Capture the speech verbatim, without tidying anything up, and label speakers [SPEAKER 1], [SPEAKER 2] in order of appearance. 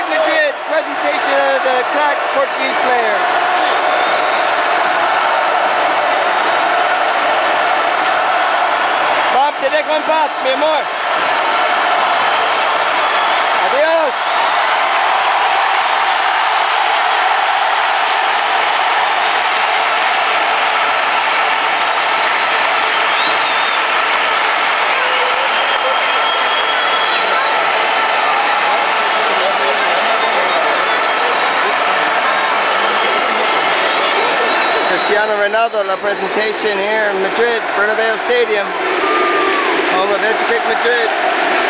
[SPEAKER 1] Madrid, presentation of the crack Portuguese player. Bob, te dejo en paz, mi amor. Adiós. Cristiano Ronaldo, la presentation here in Madrid, Bernabeau Stadium, home of EduKick Madrid.